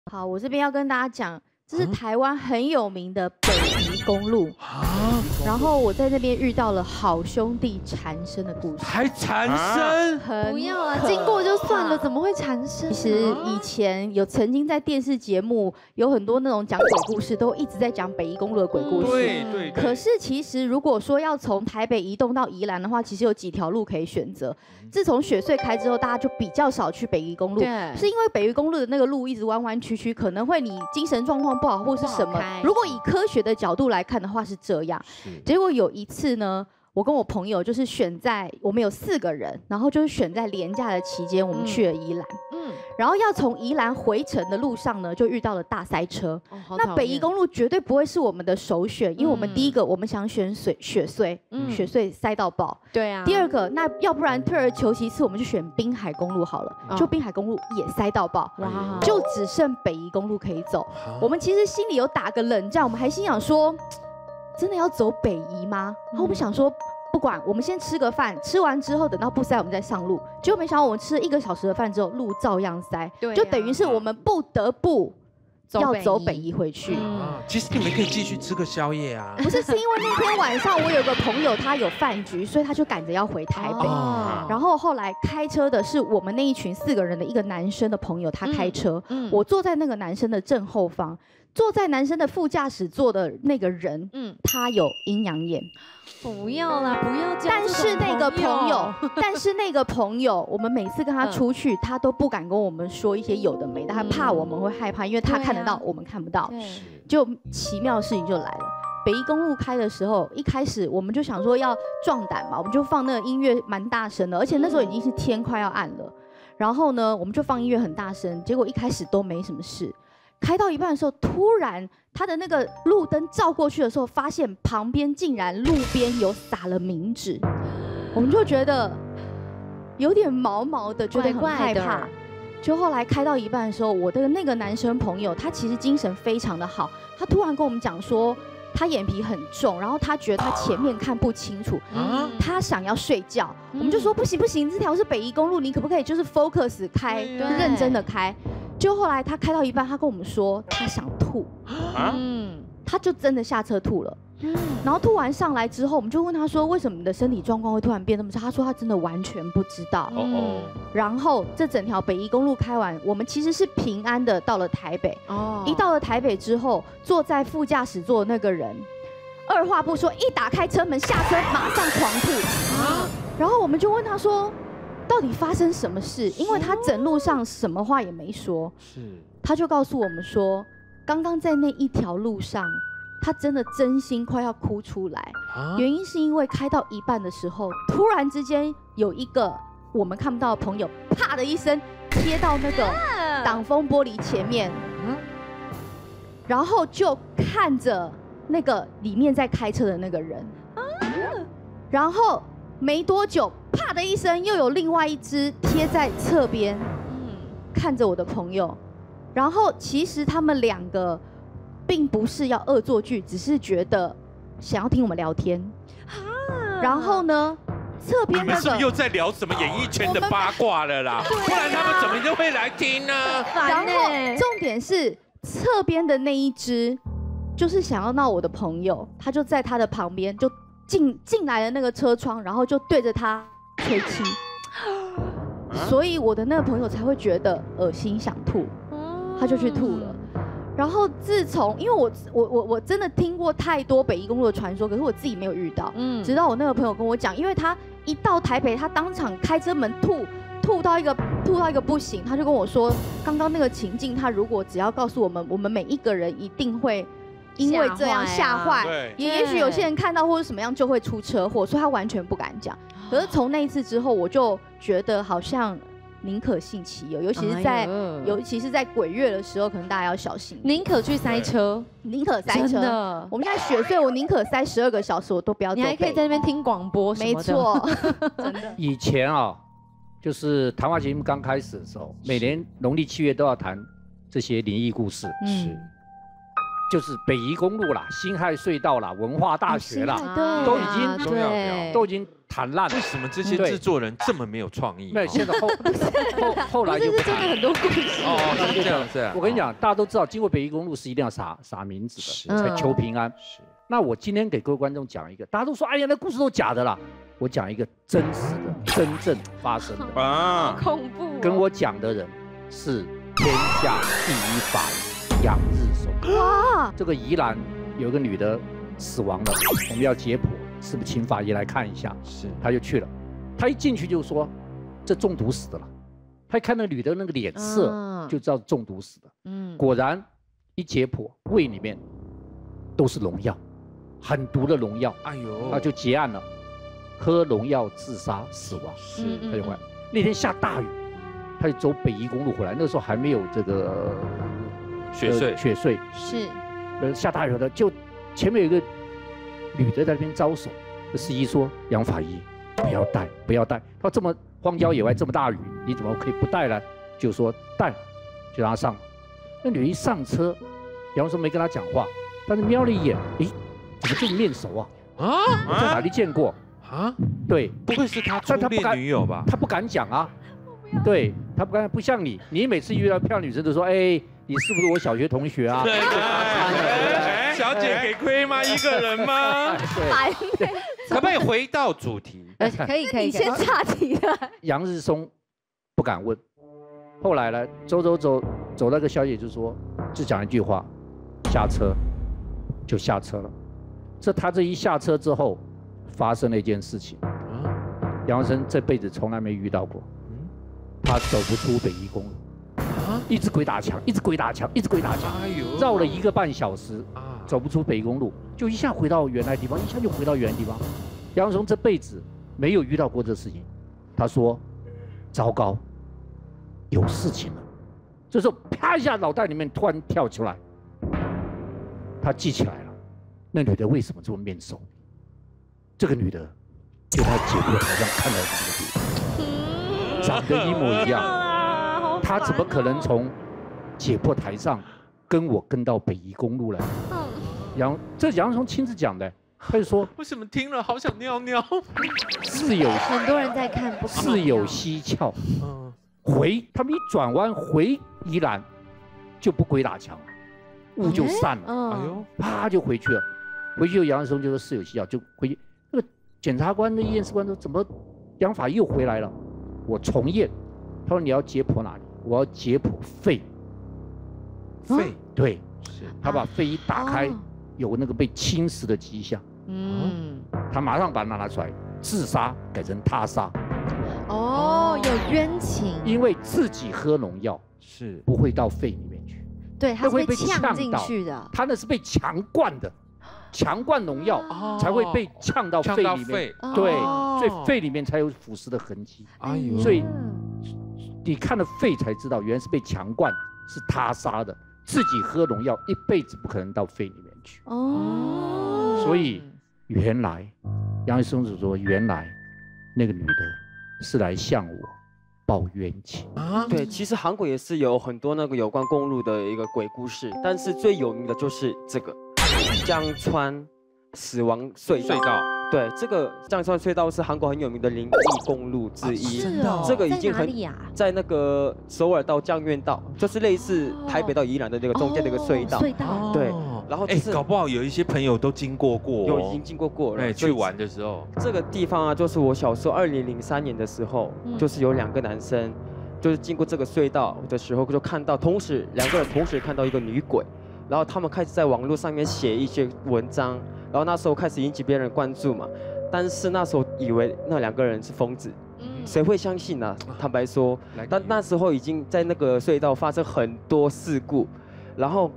好，我这边要跟大家讲，这是台湾很有名的北宜公路啊。然后我在那边遇到了好兄弟缠身的故事， 还缠身？ 不要啊，经过就算了，怎么会缠身？ 其实以前曾经在电视节目有很多那种讲鬼故事，都一直在讲北宜公路的鬼故事。 对。 可是其实如果说要从台北移动到宜兰的话，其实有几条路可以选择。自从雪隧开之后，大家就比较少去北宜公路，是因为北宜公路的那个路一直弯弯曲曲，可能会你精神状况不好或是什么。如果以科学的角度来看的话是这样。结果有一次呢，我跟我朋友就是我们有4个人，然后就是选在连假的期间，我们去了宜兰。然后要从宜兰回程的路上呢，就遇到了大塞车。那北宜公路绝对不会是我们的首选，因为我们第一个我们想选雪隧，雪隧塞到爆。 对啊。 第二个，那要不然退而求其次，我们就选滨海公路好了。就滨海公路也塞到爆，就只剩北宜公路可以走。我们其实心里有打个冷战，我们还心想说，真的要走北宜吗？然后我们想说，不管，我们先吃个饭，吃完之后等到不塞我们再上路。结果没想到我们吃了1个小时的饭之后，路照样塞，就等于是我们不得不要走北宜回去。 其实你们可以继续吃个宵夜啊。 不是因为那天晚上我有个朋友他有饭局，所以他就赶着要回台北。然后后来开车的是我们那一群4个人的一个男生的朋友，他开车，我坐在那个男生的正后方。坐在男生的副驾驶座的那个人，他有阴阳眼。 不要啦，不要这样。 但是那个朋友，我们每次跟他出去，他都不敢跟我们说一些有的没的，他怕我们会害怕，因为他看得到，我们看不到。就奇妙的事情就来了。北宜公路开的时候，一开始我们就想说要壮胆嘛，我们就放那个音乐蛮大声的，而且那时候已经是天快要暗了。然后呢，我们就放音乐很大声，结果一开始都没什么事。开到一半的时候，突然他的那个路灯照过去的时候，发现旁边竟然路边有撒了冥纸，我们就觉得有点毛毛的，觉得很害怕。就后来开到一半的时候，我的那个男生朋友，他其实精神非常的好，他突然跟我们讲说，他眼皮很重，然后他觉得他前面看不清楚，他想要睡觉。我们就说不行不行，这条是北宜公路，你可不可以就是 focus 开，认真的开？就后来他开到一半，他跟我们说他想吐，他就真的下车吐了。然后吐完上来之后，我们就问他说，为什么你的身体状况会突然变那么差？他说他真的完全不知道。然后这整条北宜公路开完，我们其实是平安的到了台北。一到了台北之后，坐在副驾驶座的那个人，二话不说，一打开车门下车，马上狂吐。然后我们就问他说，到底发生什么事？因为他整路上什么话也没说，他就告诉我们说，刚刚在那一条路上，他真的真心快要哭出来。原因是因为开到一半的时候，突然之间有一个我们看不到的朋友，啪的一声贴到那个挡风玻璃前面，然后就看着那个里面在开车的那个人，然后没多久，啪的一声，又有另外一只贴在侧边，看着我的朋友。然后其实他们2个并不是要恶作剧，只是觉得想要听我们聊天。然后呢，侧边那个， 你们是不是又在聊什么演艺圈的八卦了啦？不然他们怎么就会来听呢？ 然后重点是侧边的那一只，就是想要闹我的朋友，他就在他的旁边就。进来的那个车窗，然后就对着他吹气，所以我的那个朋友才会觉得恶心想吐，他就去吐了。然后自从因为我真的听过太多北宜公路的传说，可是我自己没有遇到，直到我那个朋友跟我讲，因为他一到台北，他当场开车门吐到一个不行，他就跟我说，刚刚那个情境，他如果只要告诉我们每一个人一定会。因为这样吓坏，也许有些人看到或者什么样就会出车祸，所以他完全不敢讲。可是从那一次之后，我就觉得好像宁可信其有，尤其是在鬼月的时候，可能大家要小心， 宁可去塞车， 宁可塞车。我们现在雪隧，我宁可塞12个小时，我都不要走。 你还可以在那边听广播什么的。 没错，真的。 以前啊，就是谈话节目刚开始的时候，每年农历7月都要谈这些灵异故事。 就是北宜公路啦、辛亥隧道啦、文化大学啦，都已经都已经谈烂了。 为什么这些制作人这么没有创意？ 没有，现在后来就真的很多故事哦，是这样子。 我跟你讲，大家都知道，经过北宜公路是一定要撒名字的，才求平安。 是。 那我今天给各位观众讲一个，大家都说，哎呀，那故事都假的啦。我讲一个真实的、真正发生的啊，恐怖。 跟我讲的人是天下第一法医杨日松。哇！这个宜兰有一个女的死亡了，我们要解剖，是不是请法医来看一下？是，他就去了。他一进去就说，这中毒死的了。他一看那女的那个脸色，就知道中毒死的。果然一解剖，胃里面都是农药，很毒的农药。哎呦，他就结案了。喝农药自杀死亡，他就回来。那天下大雨，他就走北宜公路回来。那时候还没有这个雪隧，是，下大雨了，就前面有一个女的在那边招手。司机说：“杨法医，不要带，不要带。”他说：“这么荒郊野外，这么大雨，你怎么可以不带呢？”就说带，就让他上。那女一上车，杨松没跟他讲话，但是瞄了一眼，诶，怎么这么面熟啊？我在哪里见过？啊，对， 不会是他初恋女友吧？ 他不敢讲啊，对他不敢，不像你，你每次遇到漂亮女生都说，哎，你是不是我小学同学啊？ 小姐给亏吗？一个人吗？ 对， 可不可以回到主题？ 可以， 你先岔题了。 杨日松不敢问，后来呢，走那个小姐就说，就讲一句话，下车，就下车了。他这一下车之后。发生了一件事情，杨生这辈子从来没遇到过，他走不出北宜公路，一直鬼打墙，一直鬼打墙，一直鬼打墙，绕了1个半小时，走不出北宜公路，就一下回到原来地方，一下就回到原来地方。杨松这辈子没有遇到过这事情，他说：“糟糕，有事情了。”这时候啪一下，脑袋里面突然跳出来，他记起来了，那女的为什么这么面熟？这个女的，就他解剖台上看到的那个女的，长得一模一样。她怎么可能从解剖台上跟到北宜公路来？这杨松亲自讲的，他就说：“ 为什么听了好想尿尿？” 事有很多人在看， 事有蹊跷。他们一转弯回宜兰，就不鬼打墙了，雾就散了。哎呦，啪就回去了。回去杨松就说事有蹊跷，就回去。那个检察官、那验尸官说：“怎么杨法医又回来了？”我重验。他说：“你要解剖哪里？”我要解剖肺。肺？对，是。他把肺一打开，有那个被侵蚀的迹象。他马上把它拿出来，自杀改成他杀。 有冤情。 因为自己喝农药是不会到肺里面去， 对，他会被呛进去的。 他那是被强灌的。强灌农药才会被呛到肺里面，对，所以肺里面才有腐蚀的痕迹。所以你看了肺才知道，原来是被强灌，是他杀的。自己喝农药一辈子不可能到肺里面去。所以原来杨医生说，原来那个女的是来向我报冤情啊。对，其实韩国也是有很多那个有关公路的一个鬼故事，但是最有名的就是这个。江川死亡隧道，对，这个江川隧道是韩国很有名的灵异公路之一。这个已经在那个首尔到江原道，就是类似台北到宜兰的那个中间的一个隧道。对，然后搞不好有一些朋友都经过过， 已经经过了。 去玩的时候， 这个地方啊，就是我小时候2003年的时候，就是有2个男生，就是经过这个隧道的时候，就看到2个人同时看到一个女鬼。然后他们开始在网络上面写一些文章，然后那时候开始引起别人关注嘛。但是那时候以为那2个人是疯子，谁会相信呢？坦白说，但那时候已经在那个隧道发生很多事故，然后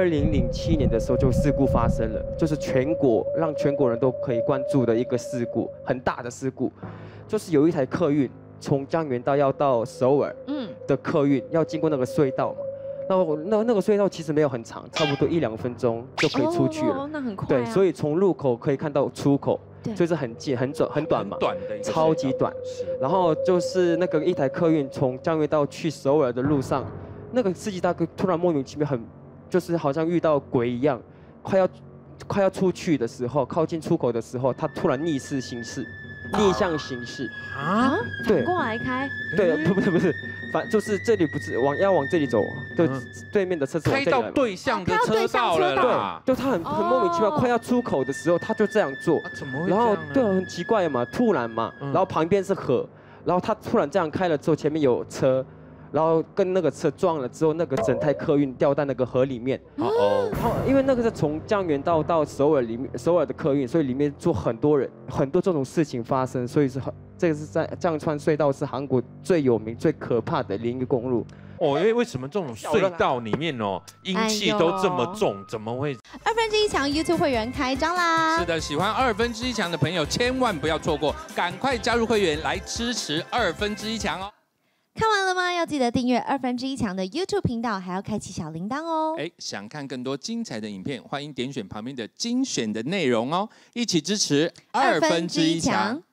2007年的时候就事故发生了，就是让全国人都可以关注的一个事故，很大的事故，就是有一台客运从江原道要到首尔的客运要经过那个隧道嘛。那个隧道其实没有很长，差不多1-2分钟就可以出去了。 那很快。 对，所以从入口可以看到出口，所以是很近、很短嘛，超级短。然后就是那个一台客运从江原道去首尔的路上，那个司机大哥突然莫名其妙就是好像遇到鬼一样，快要出去的时候，靠近出口的时候，他突然逆势行事，逆向行事啊， 对， 过来开， 对，不是，反就是这里不是要往这里走，对，对面的车子往这里来， 开到对向的车道了啦， 对，就他很莫名其妙，快要出口的时候他就这样做， 怎么会？ 然后对，很奇怪嘛，突然嘛，然后旁边是河，然后他突然这样开了之后，前面有车。然后跟那个车撞了之后，那个整台客运掉在那个河里面。然后因为那个是从江原到首尔的客运，所以里面坐很多人，很多这种事情发生，所以这个是在藏川隧道是韩国最有名、最可怕的另一个公路。 因为什么这种隧道里面阴气都这么重，怎么会 1/2强 YouTube 会员开张啦！ 是的，喜欢1/2强的朋友千万不要错过，赶快加入会员来支持1/2强哦！ 看完了吗？要记得订阅1/2强的 YouTube 频道，还要开启小铃铛哦。 想看更多精彩的影片，欢迎点选旁边的精选的内容哦，一起支持1/2强。